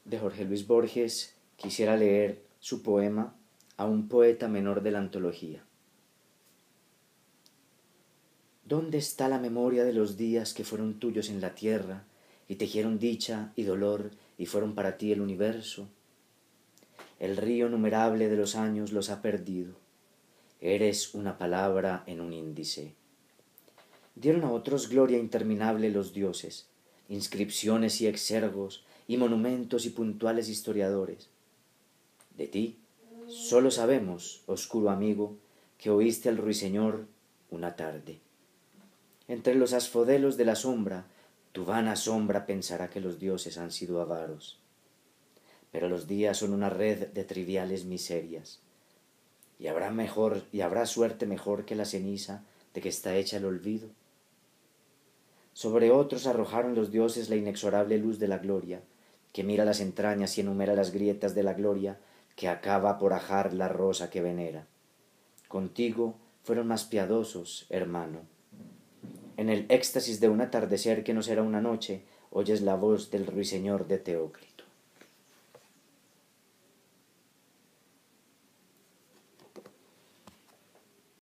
de Jorge Luis Borges, quisiera leer su poema A un poeta menor de la antología. ¿Dónde está la memoria de los días que fueron tuyos en la tierra y tejieron dicha y dolor y fueron para ti el universo? El río numerable de los años los ha perdido. Eres una palabra en un índice. Dieron a otros gloria interminable los dioses, inscripciones y exergos, y monumentos y puntuales historiadores. De ti sólo sabemos, oscuro amigo, que oíste al ruiseñor una tarde. Entre los asfodelos de la sombra, tu vana sombra pensará que los dioses han sido avaros. Pero los días son una red de triviales miserias, y habrá suerte mejor que la ceniza de que está hecha el olvido. Sobre otros arrojaron los dioses la inexorable luz de la gloria, que mira las entrañas y enumera las grietas de la gloria, que acaba por ajar la rosa que venera. Contigo fueron más piadosos, hermano. En el éxtasis de un atardecer que no será una noche, oyes la voz del ruiseñor de Teocli.